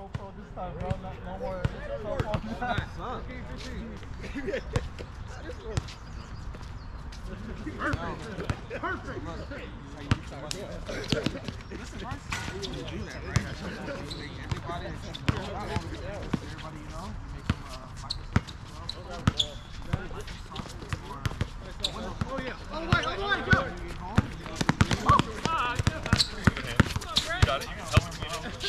GoPro this time, bro. No more cell phone. Perfect. Listen, you do that, right? Everybody, you know, make some oh yeah. Oh wait, go. You got it. You can help me.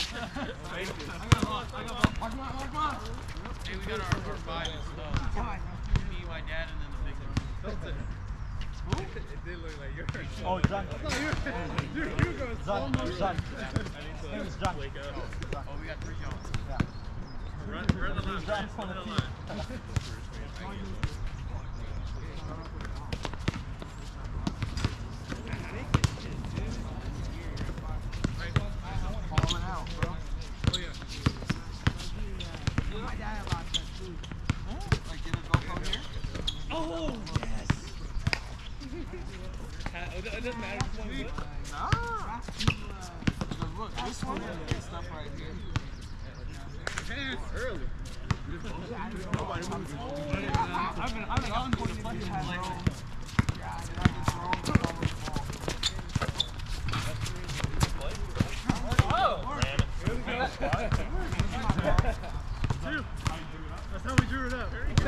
Hey, we got our five. Me, my dad, and then the big one. Who? It did look like yours. Oh, John. You're going John. John. His John. Oh, we got 3 Johns. Yeah. Run the line. Run the line. Falling out, bro. Oh yeah. My dad lost that too. Like get a GoPro here? Oh, yes. It doesn't matter. Nah. Look, this one and stuff right here. Hands early. Nobody moves. I've been on for the fucking hat, bro. Yeah, I've been thrown for all the ball. Oh! Here we go. Two. That's how we drew it up. Very good.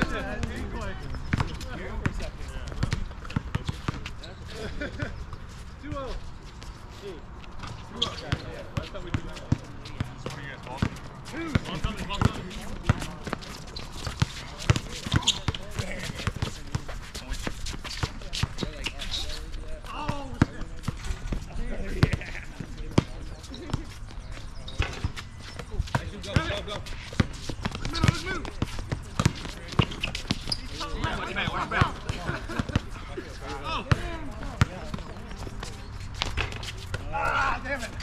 2-0. 2-0. That's how we do that. What are you guys called? Two. Ball coming. Oh, shit. Go. Let's move. Watch back. Oh. Ah, damn it.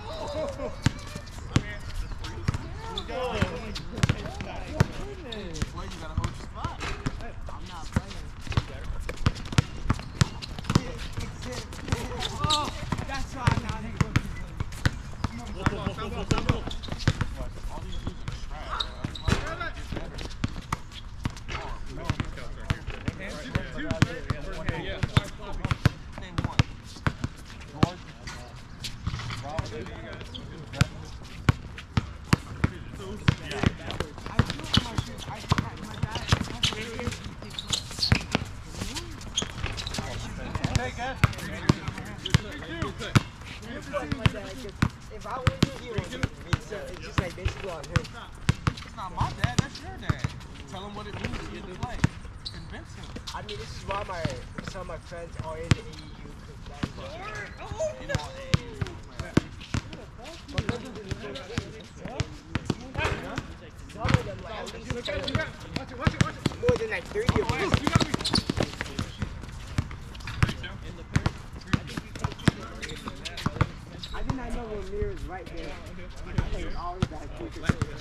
Well, you gotta hold your spot. I'm not playing. Oh, that's why I'm not hitting. All these dudes are trash. Name one. If I were you, he would give it to me. So it's just like basically on him. It's not my dad, that's your dad. Tell him what it means to get to play. Convince him. I mean, this is why some of my friends are in the AEU. You know, Some of them, like, at least more than like 30 of them. I did not know when Mir is right there. I think it's always that quick.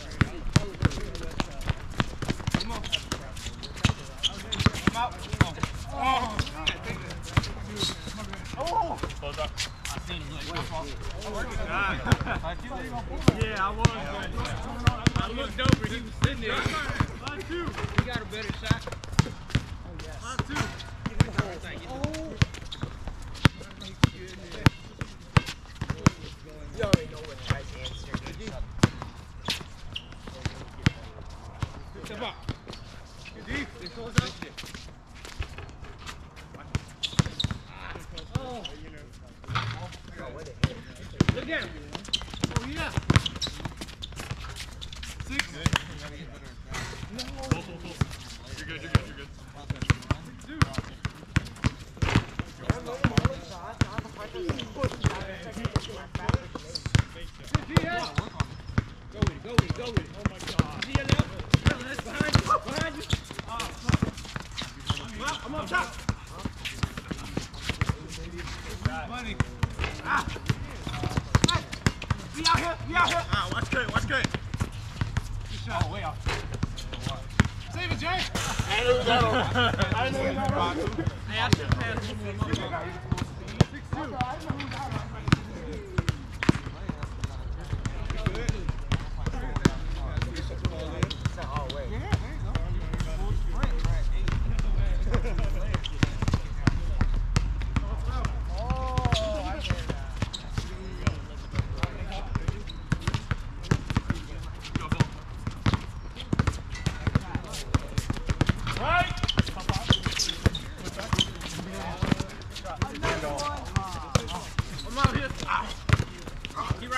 come on. Come out. Oh. Oh. Close up. I seen him. Yeah, I was. I looked over. He was sitting there. He got a better shot. You already know what guy's answer. Step up. Get deep. They close up. Oh. Look at him. Oh, yeah. 6. No. You're good. Dude. Go with it. Oh my God. See your left? That's behind you. I'm up top. Buddy. We out here. Ah, watch good. Good shot. Oh, way off. Save it, Jay. I knew that. Hey, I should pass him. 6-2.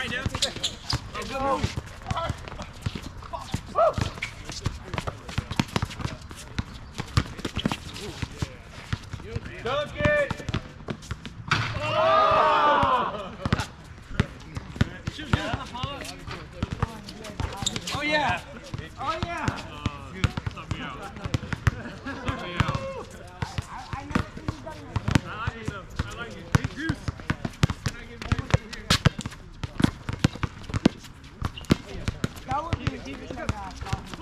Dunk it! Oh yeah! Oh yeah! Stop me out. Stop me out. I never seen you done that. I like it though. I like it. Big juice. That would be the deepest I've got.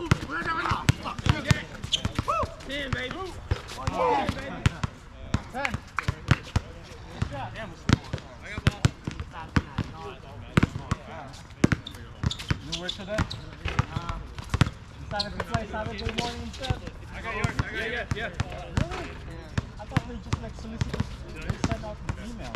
10, baby. Oh, yeah, baby. 10. Damn, it's still I got ball. You work today? Decided to play Saturday morning instead? I got yours. I got yours. Yeah. Really? I thought they just like solicitors, they send out an email.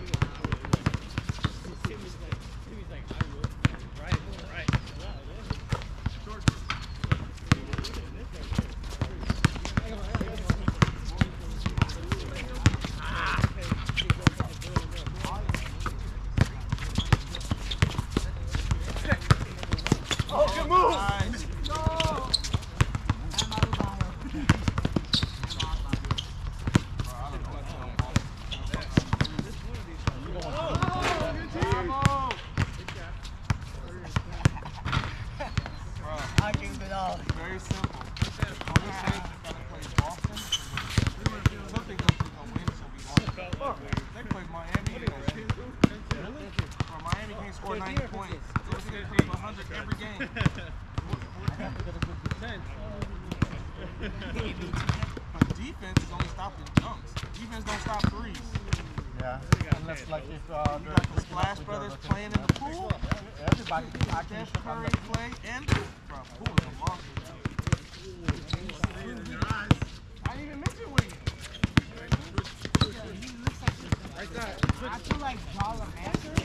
Oh, good move! nice. I gave it all. Very simple. On this stage, you gotta play Boston. Some think those two gonna win, so we lost. They played Miami. Miami can't score 90 points. Those teams put up 100 every game. Defense is only stopping dunks. Defense don't stop threes. Yeah, unless like if You got the Splash Brothers playing in the pool. everybody can actually Steph Curry play and bro, pool is a monster. I didn't even mention winning. I feel like Dollar Masters.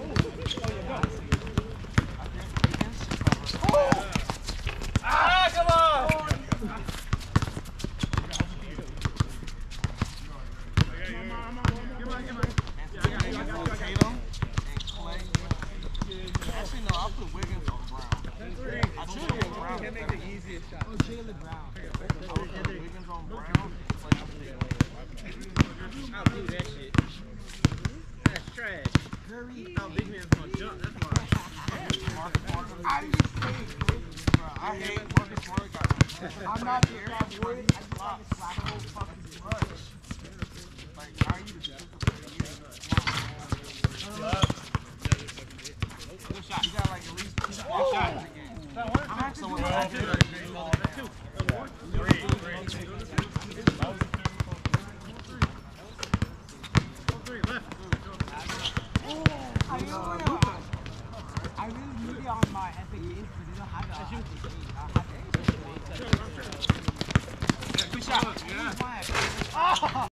Ah, come on! Tatum and Clay. Actually, no, I'll put Wiggins on Brown. I should have put Brown. Can't make the easiest shot. Oh, Jaylen Brown. I would put Wiggins on Brown. Clay on Tatum. I'll do that shit. That's trash. How big man's gonna jump, that's why. Marcus Smart. I just say, Bro, I hate Marcus Smart. I'm not here. I'm worried. I just want to slap the whole fucking brush. Like, how are you You got like at least 2 shots a game. I have someone like that. I really need it on my Epic Games, but they don't have it on Epic Games. I have to. Good shot. My